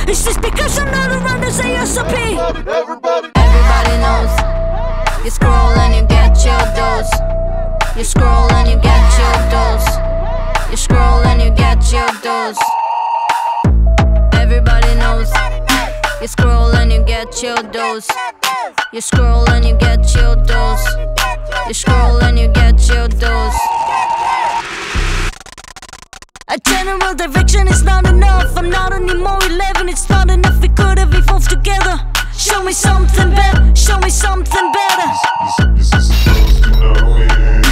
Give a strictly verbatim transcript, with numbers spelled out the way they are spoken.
Is this because I'm not around as A S A P? Everybody, everybody knows. You scroll and you get your dose. You scroll and you get your dose. You scroll and you get your dose. Everybody knows. You scroll and you get your dose. You scroll and you get your dose. You scroll and you get your dose. A general direction is not enough. I'm not anymore eleven. It's not enough. We could have evolved together. Show me something better. Show me something better. You're supposed to know it.